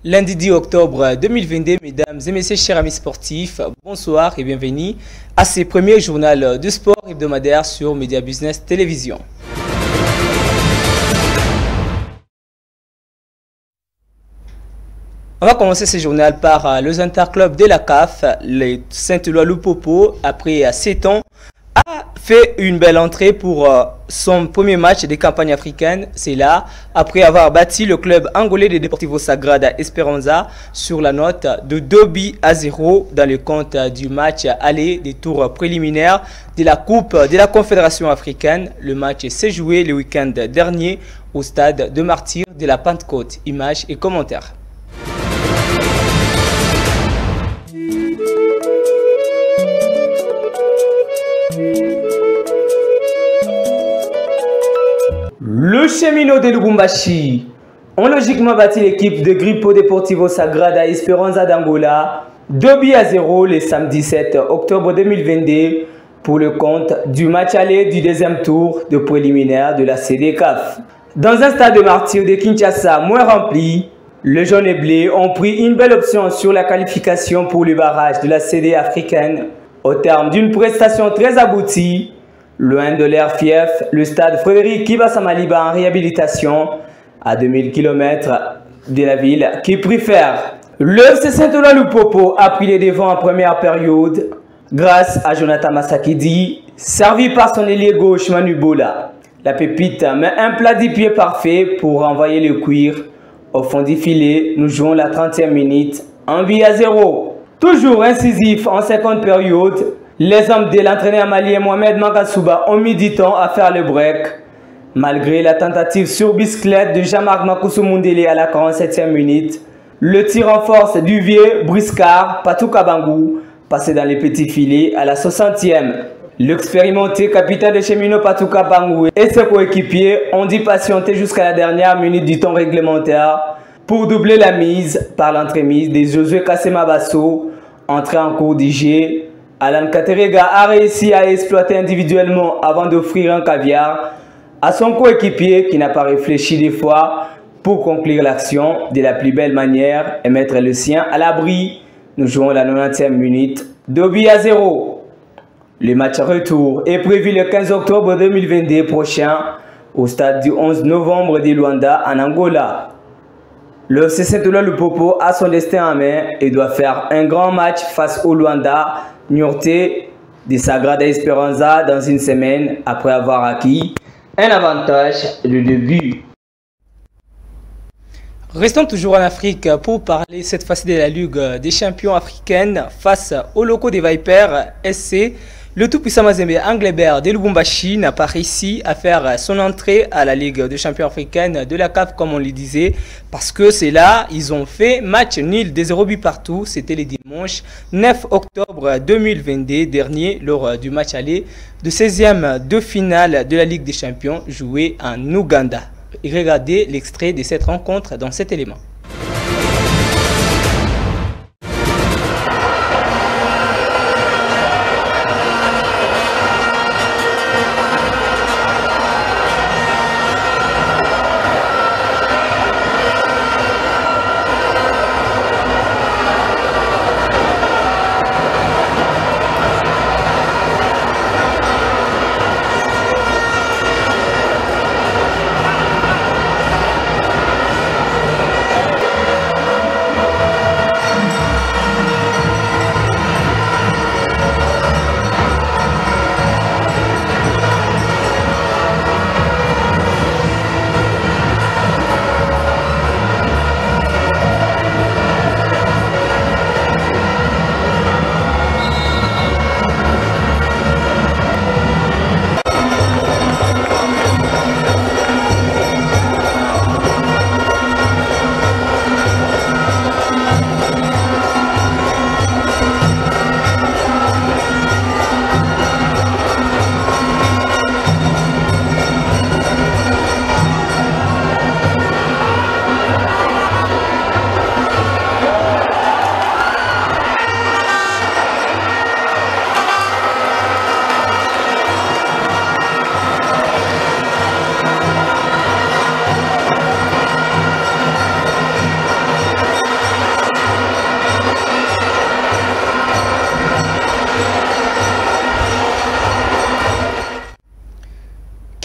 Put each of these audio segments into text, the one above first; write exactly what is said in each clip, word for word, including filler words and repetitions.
Lundi dix octobre deux mille vingt-deux, mesdames et messieurs, chers amis sportifs, bonsoir et bienvenue à ce premier journal de sport hebdomadaire sur Média Business Télévision. On va commencer ce journal par le Interclub de la C A F, le Saint-Éloi Lupopo, après sept ans, a fait une belle entrée pour son premier match de campagne africaine. C'est là, après avoir battu le club angolais de Deportivo Sagrada Esperanza sur la note de deux buts à zéro dans le compte du match aller des tours préliminaires de la Coupe de la Confédération africaine. Le match s'est joué le week-end dernier au stade de Martyrs de la Pentecôte. Images et commentaires. Le Cheminot de Lubumbashi ont logiquement battu l'équipe de Grupo Deportivo Sagrada Esperanza d'Angola deux buts à zéro le samedi sept octobre deux mille vingt-deux pour le compte du match aller du deuxième tour de préliminaire de la C D C A F. Dans un stade de martyrs de Kinshasa moins rempli, les jaunes et bleus ont pris une belle option sur la qualification pour le barrage de la C D africaine au terme d'une prestation très aboutie. Loin de l'air fief, le stade Frédéric Kibasamaliba en réhabilitation à deux mille kilomètres de la ville qui préfère. Le F C Saint-Éloi Lupopo a pris les devants en première période grâce à Jonathan Masakidi, servi par son ailier gauche Manu Bola. La pépite met un plat du pied parfait pour envoyer le cuir au fond du filet. Nous jouons la trentième minute, un but à zéro. Toujours incisif en seconde période, les hommes de l'entraîneur malien Mohamed Makasouba ont mis du temps à faire le break. Malgré la tentative sur bicyclette de Jean-Marc Makousou Mundele à la quarante-septième minute, le tir en force du vieux briscard Patou Kabangou passé dans les petits filets à la soixantième. L'expérimenté capitaine de Cheminot Patou Kabangou et ses coéquipiers ont dû patienter jusqu'à la dernière minute du temps réglementaire pour doubler la mise par l'entremise de Josué Kassema Basso, entré en cours du jeu. Alan Katerega a réussi à exploiter individuellement avant d'offrir un caviar à son coéquipier qui n'a pas réfléchi des fois pour conclure l'action de la plus belle manière et mettre le sien à l'abri. Nous jouons la quatre-vingt-dix-neuvième minute, deux buts à zéro. Le match retour est prévu le quinze octobre deux mille vingt-deux prochain au stade du onze novembre de Luanda en Angola. Le F C Saint-Éloi Lupopo a son destin en main et doit faire un grand match face au Luanda Niortais de Sagrada Esperanza dans une semaine après avoir acquis un avantage de deux buts. Restons toujours en Afrique pour parler cette fois-ci de la Ligue des champions africaine face aux locaux des Vipers S C. Le tout-puissant Mazembe Anglebert de Lubumbashi n'a pas réussi à faire son entrée à la Ligue des champions africaine de la C A F comme on le disait, parce que c'est là, ils ont fait match nul des zéro buts partout. C'était le dimanche neuf octobre deux mille vingt-deux dernier lors du match aller de seizième de finale de la Ligue des champions joué en Ouganda. Regardez l'extrait de cette rencontre dans cet élément.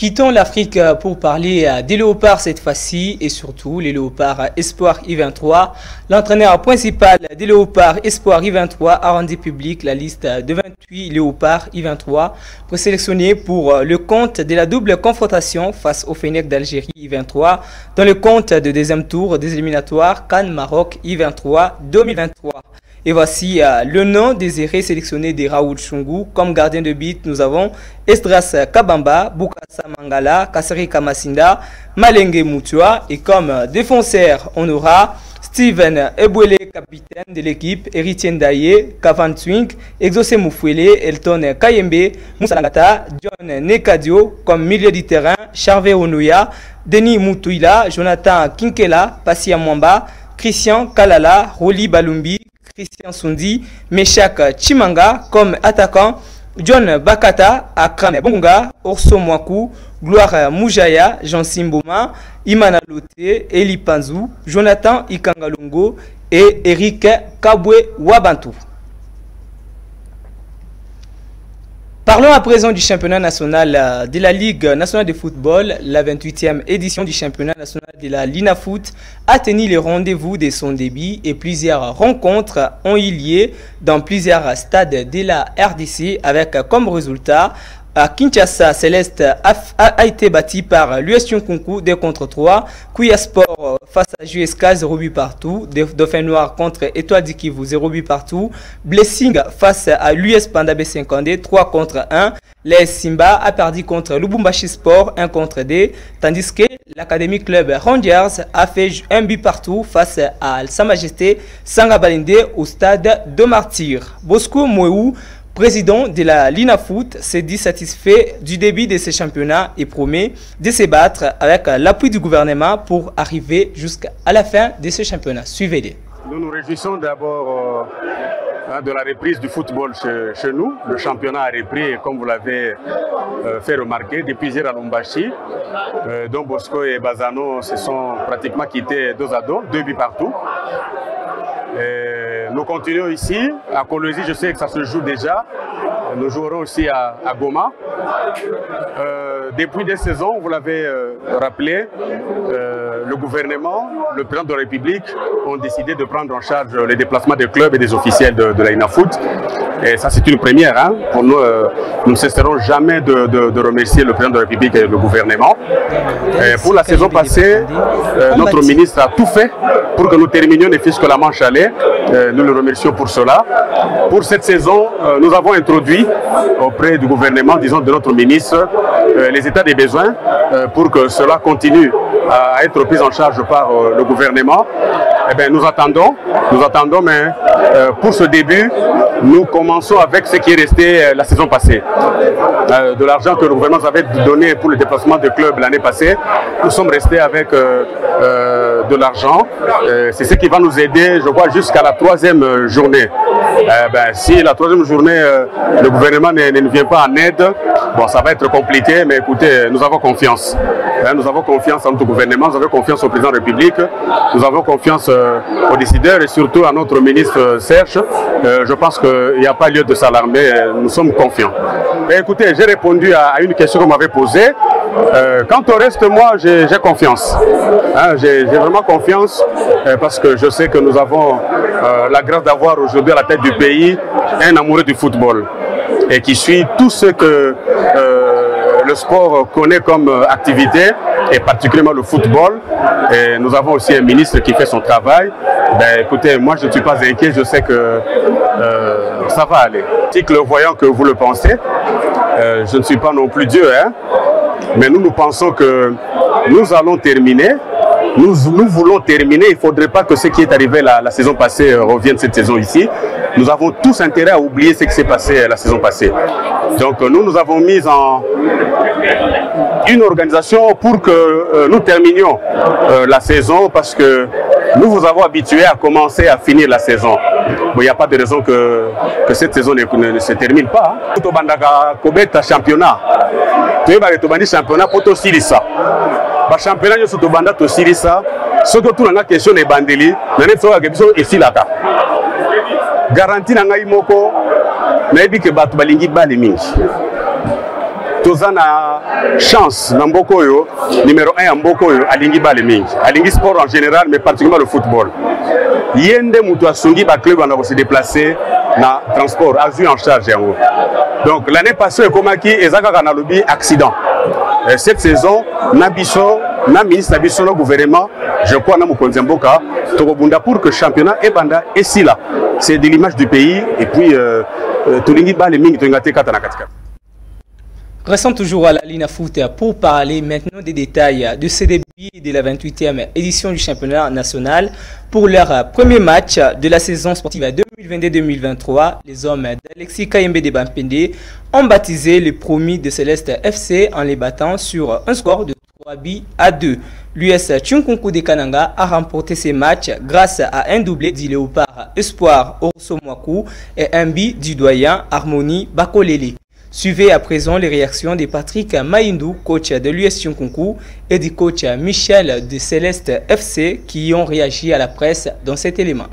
Quittons l'Afrique pour parler des léopards cette fois-ci et surtout les léopards Espoir I vingt-trois. L'entraîneur principal des léopards Espoir I vingt-trois a rendu public la liste de vingt-huit léopards I vingt-trois présélectionnés pour le compte de la double confrontation face au Fennec d'Algérie I vingt-trois dans le compte de deuxième tour des éliminatoires CAN Maroc I vingt-trois deux mille vingt-trois. Et voici euh, le nom désiré sélectionné de Raoul Chungu. Comme gardien de but, nous avons Esdras Kabamba, Bukasa Mangala, Kasseri Kamasinda, Malenge Mutua. Et comme euh, défenseur, on aura Steven Ebouele, capitaine de l'équipe, Héritier Ndaye, Kavan Twink, Exaucé Moufouele, Elton Kayembe, Moussa Langata, John Nekadio, comme milieu du terrain, Charvé Onouya, Denis Moutouila, Jonathan Kinkela, Passia Mwamba, Christian Kalala, Roli Balumbi, Christian Sundi, Meshak Chimanga comme attaquant, John Bakata, Akram Bonga, Orso Mwaku, Gloire Moujaya, Jean Simboma, Imana Lote, Eli Panzou, Jonathan Ikangalongo et Eric Kabwe Wabantou. Parlons à présent du championnat national de la Ligue nationale de football. La vingt-huitième édition du championnat national de la Linafoot a tenu le rendez-vous de son début et plusieurs rencontres ont eu lieu dans plusieurs stades de la R D C avec comme résultat à Kinshasa, Céleste a, a, a été bâti par l'U S Kunku deux contre trois. Kouya Sport face à J S K zéro but partout. Dauphin Noir contre Étoile du Kivu zéro but partout. Blessing face à l'U S Panda B cinquante trois contre un. Les Simba a perdu contre Lubumbashi Sport un contre deux. Tandis que l'Académie Club Rangers a fait un but partout face à Sa Majesté Sangabalinde au stade de Martyr. Bosco Mouéou, président de la Linafoot, s'est dit satisfait du début de ce championnat et promet de se battre avec l'appui du gouvernement pour arriver jusqu'à la fin de ce championnat. Suivez-les. Nous nous réjouissons d'abord euh, de la reprise du football chez, chez nous. Le championnat a repris, comme vous l'avez euh, fait remarquer, depuis hier à Lubumbashi. Euh, Don Bosco et Bazano se sont pratiquement quittés dos à dos, deux buts partout. Et nous continuons ici, à Colosie, je sais que ça se joue déjà. Nous jouerons aussi à, à Goma. Euh, depuis des saisons, vous l'avez euh, rappelé, euh, le gouvernement, le président de la République ont décidé de prendre en charge les déplacements des clubs et des officiels de, de la Linafoot. Et ça, c'est une première. Hein. Pour nous, euh, nous ne cesserons jamais de, de, de remercier le président de la République et le gouvernement. Et pour la saison passée, euh, notre ministre a tout fait pour que nous terminions ne fût-ce que la manche allée. Euh, nous le remercions pour cela. Pour cette saison, euh, nous avons introduit auprès du gouvernement, disons de notre ministre, euh, les états des besoins euh, pour que cela continue à être pris en charge par euh, le gouvernement. Eh bien, nous attendons, nous attendons, mais euh, pour ce début, nous commençons avec ce qui est resté euh, la saison passée. Euh, de l'argent que le gouvernement avait donné pour le déplacement de clubs l'année passée, nous sommes restés avec euh, euh, de l'argent. Euh, C'est ce qui va nous aider, je crois, jusqu'à la troisième journée. Euh, ben, si la troisième journée, euh, le gouvernement ne, ne vient pas en aide, bon, ça va être compliqué, mais écoutez, nous avons confiance. Hein, nous avons confiance en notre gouvernement, nous avons confiance au président de la République, nous avons confiance euh, aux décideurs et surtout à notre ministre euh, Serge. Euh, je pense qu'il n'y a pas lieu de s'alarmer, nous sommes confiants. Et écoutez, j'ai répondu à, à une question que vous m'avez posée. Euh, quant au reste, moi, j'ai confiance. Hein, j'ai vraiment confiance euh, parce que je sais que nous avons euh, la grâce d'avoir aujourd'hui à la tête du pays un amoureux du football et qui suit tout ce que euh, le sport connaît comme activité et particulièrement le football. Et nous avons aussi un ministre qui fait son travail. Ben, écoutez, moi je ne suis pas inquiet, je sais que euh, ça va aller. Si que le voyant que vous le pensez, euh, je ne suis pas non plus Dieu, hein, mais nous nous pensons que nous allons terminer. Nous, nous voulons terminer, il ne faudrait pas que ce qui est arrivé la, la saison passée euh, revienne cette saison ici. Nous avons tous intérêt à oublier ce qui s'est passé euh, la saison passée. Donc euh, nous, nous avons mis en une organisation pour que euh, nous terminions euh, la saison parce que nous vous avons habitués à commencer à finir la saison. Bon, il n'y a pas de raison que, que cette saison ne, ne, ne se termine pas. Tout au bandaka kobeta championnat. Tu vas retrouver championnat pour tout ça. Le championnat est tout banda to silisa. Ce que tout la question est bandeli. Nane so agebiso esilaka. Garantie na ngai moko na ebi ke batu balingi bali mingi. toza na chance na mboko yo numéro un ya mboko yo alingi bale mingi alingi sport en général mais particulièrement le football yende mutu asungi ba club on a se déplacer na transport a vu en charge yango donc l'année passée ekomaki ezaka kana lobi accident euh, cette saison na biso na ministre na biso na gouvernement je crois na mokonzi mboka tokobunda pour que championnat ebanda esila c'est de l'image du pays et puis euh, euh, tolingi bale mingi tongate kata na katika. Restons toujours à la ligne à foot pour parler maintenant des détails de ce début de la vingt-huitième édition du championnat national. Pour leur premier match de la saison sportive deux mille vingt-deux deux mille vingt-trois, les hommes d'Alexis Kayembe de Bampende ont baptisé les promis de Céleste F C en les battant sur un score de trois buts à deux. L'U S Tchunkunku de Kananga a remporté ces matchs grâce à un doublé du Léopard Espoir Orso Mwaku et un but du doyen Harmonie Bakolele. Suivez à présent les réactions de Patrick Maïndou, coach de l'U S Tchunkunku, et du coach Michel de Céleste F C qui ont réagi à la presse dans cet élément.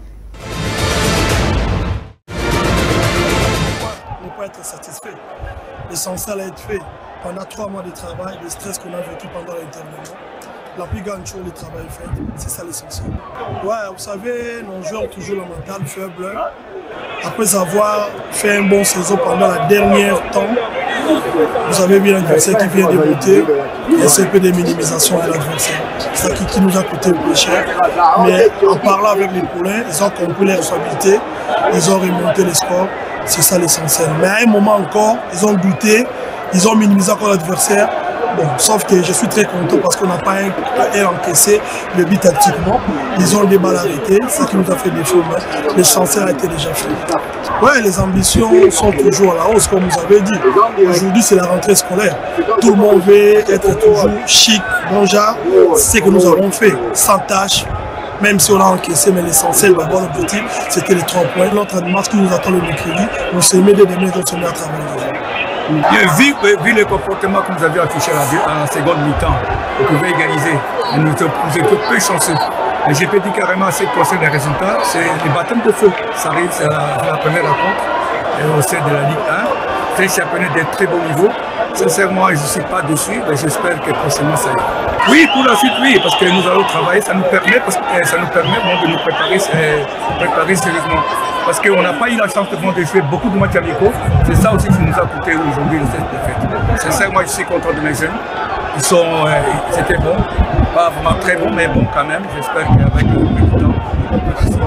Ne pas être satisfait. L'essentiel est être fait. Pendant trois mois de travail, le stress qu'on a vécu pendant l'intervention, la plus grande chose, le travail fait, c'est ça l'essentiel. Ouais, vous savez, nos joueurs ont toujours le mental faible. Après avoir fait un bon saison pendant la dernière temps, vous avez vu l'adversaire qui vient débuter, et c'est un peu des minimisations de l'adversaire. C'est ça qui, qui nous a coûté le plus cher. Mais en parlant avec les poulains, ils ont compris les responsabilités, ils ont remonté les scores, c'est ça l'essentiel. Mais à un moment encore, ils ont douté, ils ont minimisé encore l'adversaire. Bon, sauf que je suis très content parce qu'on n'a pas un, un encaissé le but tactiquement. Ils ont des balles arrêtées, ce qui nous a fait défaut, mais l'essentiel a été déjà fait. Ouais, les ambitions sont toujours à la hausse, comme vous avez dit. Aujourd'hui, c'est la rentrée scolaire. Tout le monde veut être toujours chic, bon genre. C'est ce que nous avons fait, sans tâche. Même si on a encaissé, mais l'essentiel, d'abord l'objectif, c'était les trois points. Notre match qui nous attend le mercredi, on s'est mis de demain, on se met à travailler. Vu, vu le comportement que nous avions affiché en seconde mi-temps, on pouvait égaliser. Et nous étions peu chanceux. Et j'ai peux dire carrément, ce qui concerne les résultats, c'est les baptêmes de feu. Ça arrive, c'est la, la première rencontre et au sein de la Ligue un. C'est un championnat de très bon niveau. Sincèrement, je ne suis pas dessus, mais j'espère que prochainement ça ira. Oui, pour la suite, oui, parce que nous allons travailler, ça nous permet, parce que ça nous permet bon, de nous préparer, euh, préparer sérieusement. Parce qu'on n'a pas eu la chance de, de jouer beaucoup de matchs amicaux. C'est ça aussi qui nous a coûté aujourd'hui cette défaite. Sincèrement, je suis content de mes jeunes. Ils sont, euh, c'était bon, pas vraiment très bon, mais bon quand même. J'espère qu'avec le temps, on peut rester.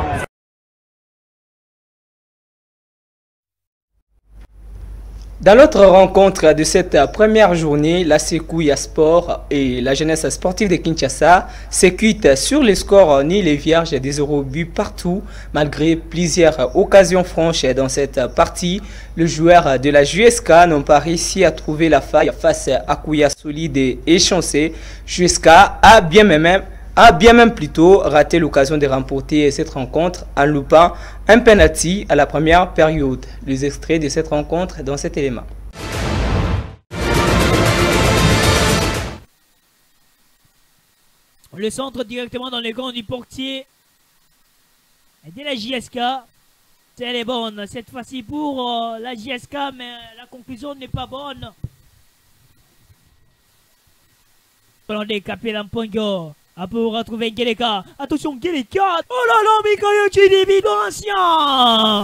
Dans l'autre rencontre de cette première journée, la Sekouya Sport et la jeunesse sportive de Kinshasa s'écutent sur les scores ni les vierges des zéro buts partout. Malgré plusieurs occasions franches dans cette partie, le joueur de la J S K n'a pas réussi à trouver la faille face à Kouya solide et échancé. J S K a bien même a bien même plutôt raté l'occasion de remporter cette rencontre en loupant un penalty à la première période. Les extraits de cette rencontre dans cet élément. Le centre directement dans les gants du portier de la J S K. Elle est bonne cette fois-ci pour euh, la J S K, mais la conclusion n'est pas bonne. Hollandais Capel Mpongo. Ah, pour retrouver Ngeleka. Attention, Ngeleka. Oh là là, Mikayo Chidibid ancien.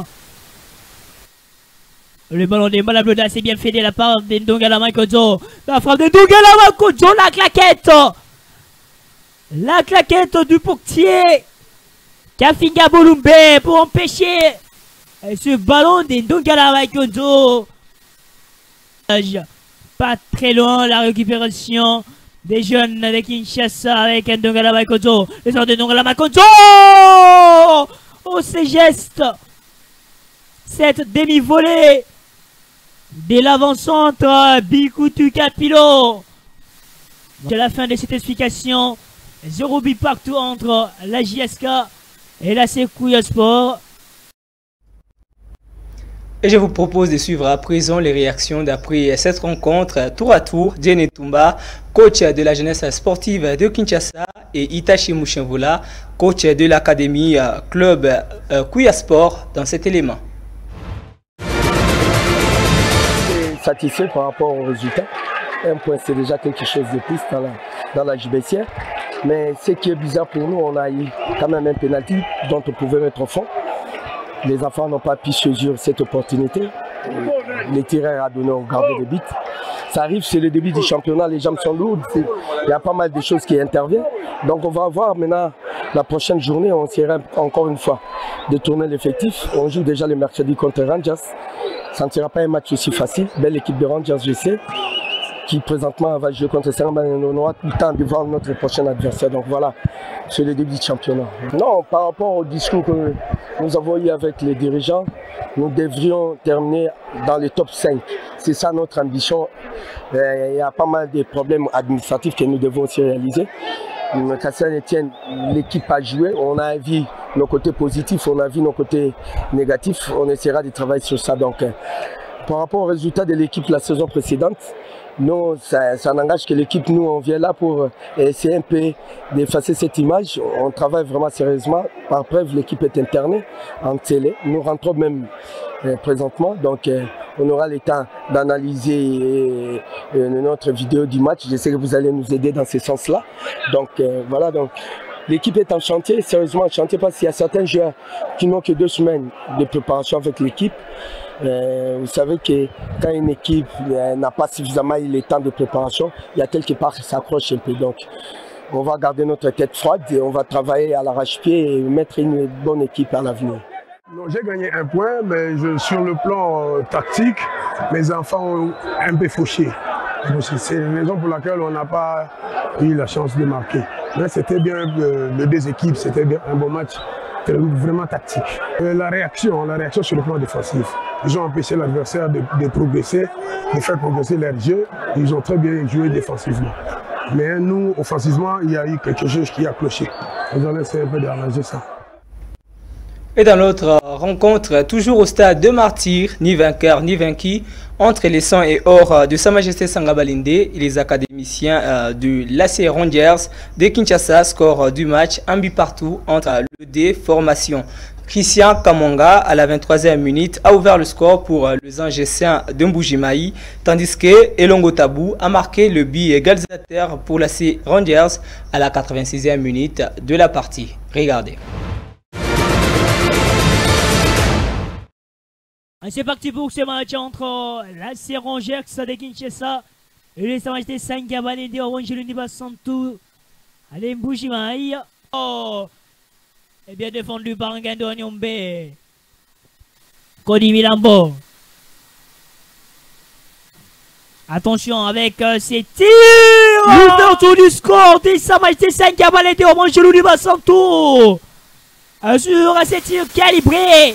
Le ballon des Malabloda, c'est bien fait de la part d'Endongala Makodzo. La frappe d'Endongala Makodzo, la claquette. La claquette du portier. Kafinga Bolumbe pour empêcher ce ballon d'Endongala Makodzo. Pas très loin, la récupération des jeunes de Kinshasa avec Ndongala Makodzo. Les ordres de Ndongala Makodzo. Oh, ces gestes. Cette demi-volée de l'avant-centre Bikutu Kapilo. De la fin de cette explication, zéro but partout entre la J S K et la Sekouya Sport. Et je vous propose de suivre à présent les réactions d'après cette rencontre tour à tour. Djene Tumba, coach de la jeunesse sportive de Kinshasa, et Itachi Mouchenvola, coach de l'académie club euh, Kouya Sport dans cet élément. Satisfait par rapport aux résultats. un point, c'est déjà quelque chose de plus dans la, dans la Gibecière. Mais ce qui est bizarre pour nous, on a eu quand même un penalty dont on pouvait mettre au fond. Les enfants n'ont pas pu saisir cette opportunité. Les tireurs a donné au gardien de but. Ça arrive, c'est le début du championnat, les jambes sont lourdes. Il y a pas mal de choses qui interviennent. Donc on va voir maintenant la prochaine journée, on essaiera encore une fois de tourner l'effectif. On joue déjà le mercredi contre Rangers. Ça ne sera pas un match aussi facile. Belle équipe de Rangers, je sais, qui présentement va jouer contre Seremban. On aura tout le temps de voir notre prochain adversaire. Donc voilà, c'est le début du championnat. Non, par rapport au discours que nous avons eu avec les dirigeants, nous devrions terminer dans les top cinq. C'est ça notre ambition. Il y a pas mal de problèmes administratifs que nous devons aussi réaliser. Qu'à Saint-Étienne, l'équipe a joué, on a vu nos côtés positifs, on a vu nos côtés négatifs, on essaiera de travailler sur ça. Donc, par rapport au résultat de l'équipe la saison précédente, nous, ça, ça n'engage que l'équipe, nous on vient là pour essayer un peu d'effacer cette image. On travaille vraiment sérieusement. Par preuve, l'équipe est internée en télé. Nous rentrons même euh, présentement, donc euh, on aura le temps d'analyser euh, euh, notre vidéo du match. Je sais que vous allez nous aider dans ce sens-là. Donc euh, voilà, donc l'équipe est en chantier, sérieusement en chantier, parce qu'il y a certains joueurs qui n'ont que deux semaines de préparation avec l'équipe. Euh, vous savez que quand une équipe euh, n'a pas suffisamment eu le temps de préparation, il y a quelque part qui s'accroche un peu. Donc on va garder notre tête froide et on va travailler à l'arrache-pied et mettre une bonne équipe à l'avenir. J'ai gagné un point, mais je, sur le plan euh, tactique, mes enfants ont un peu fauché. C'est la raison pour laquelle on n'a pas eu la chance de marquer. Mais c'était bien, euh, les deux équipes, c'était bien un bon match. Vraiment tactique. Euh, la réaction, la réaction sur le plan défensif. Ils ont empêché l'adversaire de, de progresser, de faire progresser leur jeu. Ils ont très bien joué défensivement. Mais nous, offensivement, il y a eu quelque chose qui a cloché. Nous allons essayer un peu d'arranger ça. Et dans l'autre rencontre, toujours au stade de Martyr, ni vainqueur ni vaincu, entre les sangs et or de Sa Majesté Sangabalinde et les académiciens euh, de l'A C Rangers de Kinshasa, score du match, un but partout entre le D formation. Christian Kamonga, à la vingt-troisième minute, a ouvert le score pour les Angessiens de Mbujimaï, tandis que Elongo Tabou a marqué le but égalisateur pour l'A C Rangers à la quatre-vingt-sixième minute de la partie. Regardez. C'est parti pour ce match entre l'A C Rangers de Kinshasa et les Sa Majesté Sangabalinde Orange Luniba Santou à l'Mbujimaï. Oh, et bien défendu par Ngando Nyombe. Cody Milambo. Attention avec euh, ces tirs. L'ouverture du score des Sa Majesté Sangabalinde Orange Luniba Santou. Sur ces tirs calibrés.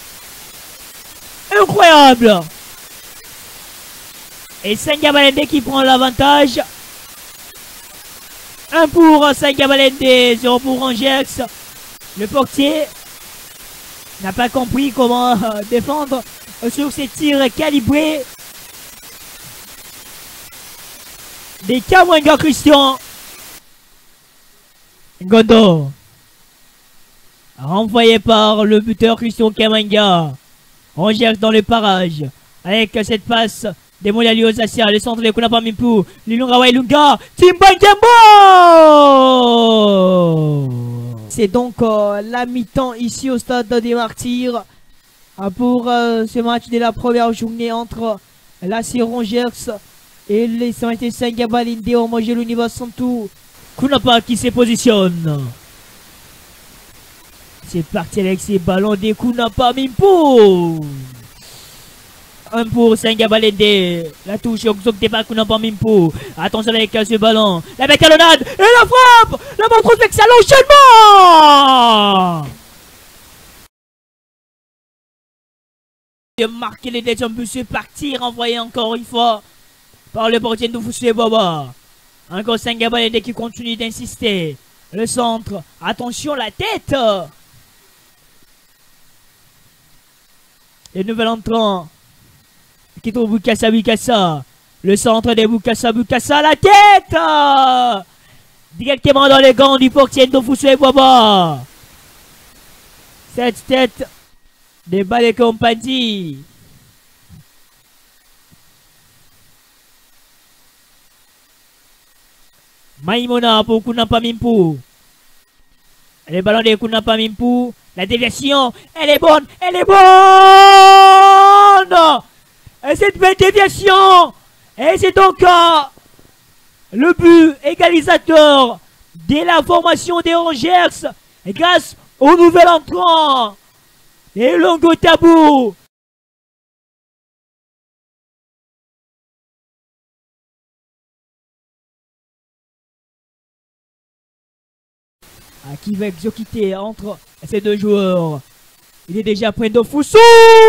Incroyable. Et Sangabalende qui prend l'avantage. un pour Sangabalende, zéro pour Rangers. Le portier n'a pas compris comment euh, défendre sur ces tirs calibrés. Des Kamwenga Christian. Gondo. Renvoyé par le buteur Christian Kamwenga. Rangers dans le parage avec cette passe des Moulali Osasia, le centre de Kunapa Mimpu, Lilunga Wailunga, Timbangembo. C'est donc euh, la mi-temps ici au stade des Martyrs euh, pour euh, ce match de la première journée entre l'A C Rangers et les Sa Majesté Sangabalinde Orange Luniba Santou. Kunapa qui se positionne. C'est parti avec ces ballons des Kunapa Mimpu. Un pour Sangabalende. La touche exécutée par Kunapa Mimpu. Attention avec ce ballon. La bécalonnade et la frappe. La montre transversale, l'enchaînement. De marquer les deuxièmes buts, c'est parti. Renvoyé encore une fois par le portier de Foussé Baba. Encore Sangabalende qui continue d'insister. Le centre. Attention la tête. Le nouvel entrant qui trouve Bukassa Bukassa. Le centre de Bukassa Bukassa. La tête directement dans les gants du portier Ndofuswe Boba. Cette tête de Balé Compagnie. Maïmona pour Kunapa Mimpu. Le ballon de Kunapa Mimpu. La déviation, elle est bonne, elle est bonne. Et cette belle déviation. Et c'est donc euh, le but égalisateur de la formation des Rangers. Grâce au nouvel entrant. Et Longo Tabou. Qui va exécuter entre ces deux joueurs. Il est déjà près de Foussou.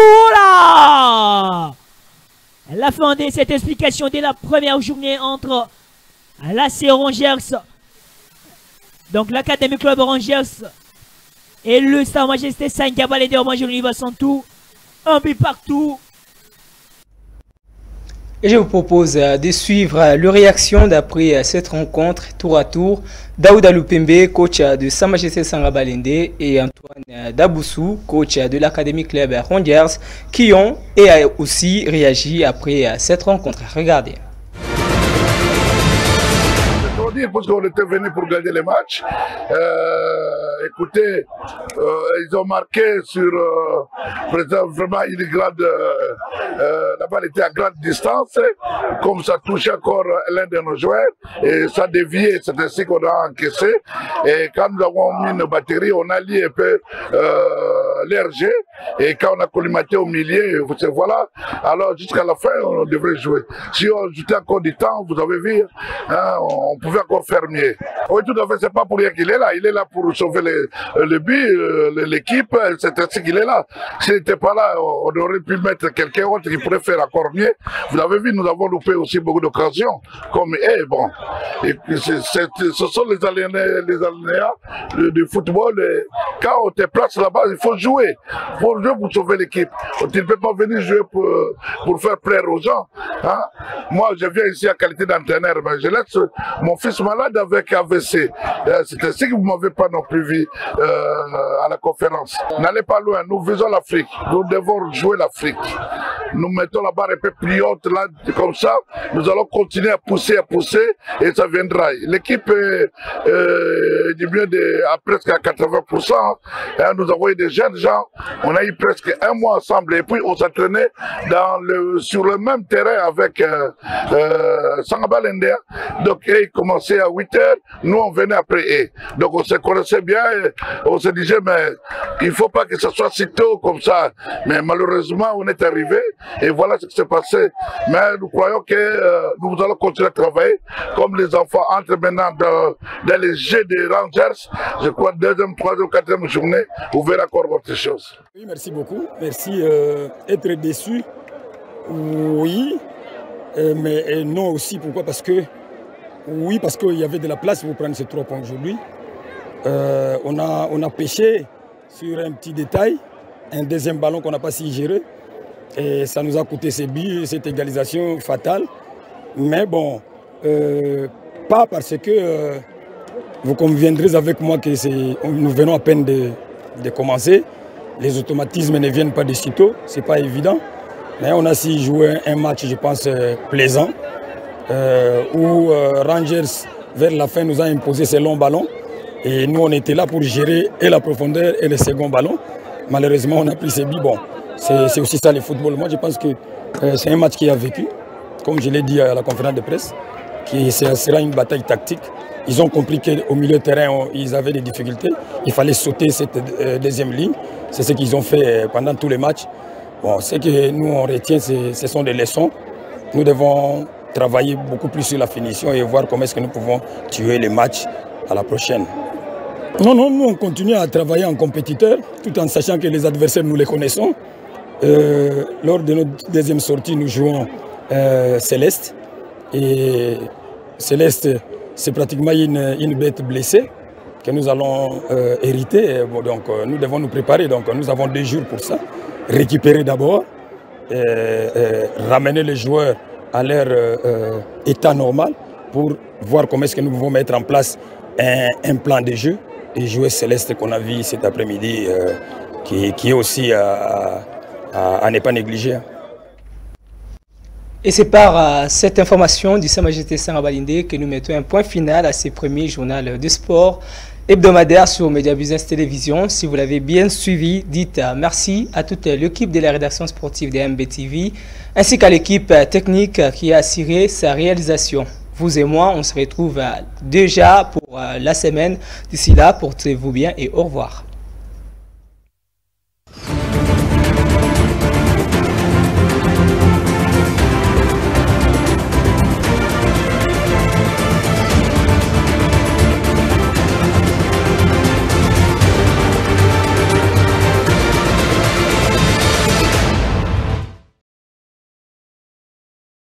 Là la fin de cette explication dès la première journée entre l'A C Rangers, donc l'Académie Club Rangers, et le Sa Majesté Sangaba de Orange Universantou. Un but partout. Et je vous propose de suivre le réaction d'après cette rencontre tour à tour. Daouda Lupembe, coach de Sa Majesté Sangabalende, et Antoine Daboussou, coach de l'Académie Club Rangers, qui ont et aussi réagi après cette rencontre. Regardez. Parce qu'on était venu pour gagner les matchs. Euh, écoutez, euh, ils ont marqué sur euh, vraiment une grande. Euh, euh, la balle était à grande distance, comme ça touchait encore l'un de nos joueurs et ça déviait. C'est ainsi qu'on a encaissé. Et quand nous avons mis une batterie, on a lié un peu euh, l'R G. Et quand on a collimaté au milieu, voilà. Alors jusqu'à la fin, on devrait jouer. Si on ajoutait encore du temps, vous avez vu, hein, on pouvait encore fermier. Oui, tout à fait, c'est pas pour rien qu'il est là. Il est là pour sauver le, le but, l'équipe, c'est ainsi qu'il est là. S'il n'était pas là, on aurait pu mettre quelqu'un autre qui pourrait faire encore mieux. Vous avez vu, nous avons loupé aussi beaucoup d'occasions. Comme, eh, bon, et c'est, c'est, ce sont les aléas, les aléas du football. Et quand on te place là-bas, il faut jouer. Il faut jouer pour sauver l'équipe. Tu ne peux pas venir jouer pour, pour faire plaire aux gens. Hein? Moi, je viens ici en qualité d'entraîneur, mais je laisse mon fils malade avec A V C. C'est ainsi que vous ne m'avez pas non plus vu euh, à la conférence. N'allez pas loin, nous visons l'Afrique. Nous devons jouer l'Afrique. Nous mettons la barre un peu plus haute là, comme ça. Nous allons continuer à pousser, à pousser, et ça viendra. L'équipe est euh, du mieux de, à presque à quatre-vingts pour cent. Hein, nous avons eu des jeunes gens. On a eu presque un mois ensemble et puis on s'entraînait dans le, sur le même terrain avec euh, euh, Sangabalende. Donc, et il commençait à huit heures, nous on venait après. Et. Donc on se connaissait bien, et on se disait, mais il ne faut pas que ce soit si tôt comme ça. Mais malheureusement, on est arrivé et voilà ce qui s'est passé. Mais nous croyons que euh, nous allons continuer à travailler comme les enfants entrent maintenant dans, dans les jeux des Rangers. Je crois deuxième, troisième, quatrième journée, vous verrez encore autre chose. Oui, merci beaucoup. Merci. Euh, être déçu, oui, euh, mais non aussi. Pourquoi? Parce que oui, parce qu'il y avait de la place pour prendre ces trois points aujourd'hui. Euh, on, a, on a pêché sur un petit détail, un deuxième ballon qu'on n'a pas si géré. Et ça nous a coûté ces buts, cette égalisation fatale. Mais bon, euh, pas parce que euh, vous conviendrez avec moi que nous venons à peine de, de commencer. Les automatismes ne viennent pas de sitôt, ce n'est pas évident. Mais on a si joué un match, je pense, euh, plaisant. Euh, où euh, Rangers, vers la fin, nous a imposé ces longs ballons. Et nous, on était là pour gérer et la profondeur et le second ballon. Malheureusement, on a pris ces billes. Bon, c'est aussi ça le football. Moi, je pense que euh, c'est un match qui a vécu, comme je l'ai dit à la conférence de presse, qui sera une bataille tactique. Ils ont compris qu'au milieu de terrain, on, ils avaient des difficultés. Il fallait sauter cette euh, deuxième ligne. C'est ce qu'ils ont fait pendant tous les matchs. Bon, ce que nous, on retient, ce sont des leçons. Nous devons travailler beaucoup plus sur la finition et voir comment est-ce que nous pouvons tuer les matchs à la prochaine. Non, non, nous on continue à travailler en compétiteur, tout en sachant que les adversaires, nous les connaissons. Euh, lors de notre deuxième sortie, nous jouons euh, Céleste. Et Céleste, c'est pratiquement une, une bête blessée que nous allons euh, hériter. Bon, donc euh, nous devons nous préparer, donc nous avons deux jours pour ça. Récupérer d'abord, ramener les joueurs à leur euh, état normal pour voir comment est-ce que nous pouvons mettre en place un, un plan de jeu et jouer Céleste qu'on a vu cet après-midi, euh, qui, qui est aussi à, à, à ne pas négliger. Et c'est par euh, cette information du Sa Majesté Sanga Balindé que nous mettons un point final à ce premier journal de sport hebdomadaire sur Média Business Télévision. Si vous l'avez bien suivi, dites euh, merci à toute l'équipe de la rédaction sportive de M B T V ainsi qu'à l'équipe euh, technique euh, qui a assuré sa réalisation. Vous et moi, on se retrouve euh, déjà pour euh, la semaine. D'ici là, portez-vous bien et au revoir.